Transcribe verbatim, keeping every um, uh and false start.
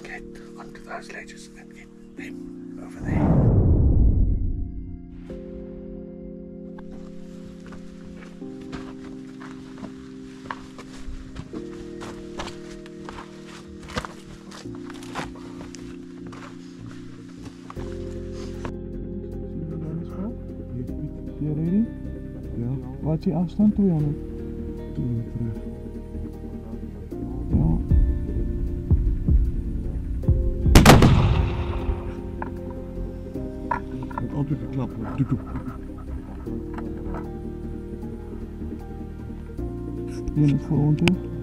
get under those ledges and get him over there. Ja, ready? Ja. Wat je afstand toe, Janne? Toe terug. Ja. Het altijd geklapt wordt. Doe, doe. Hier naar voren toe.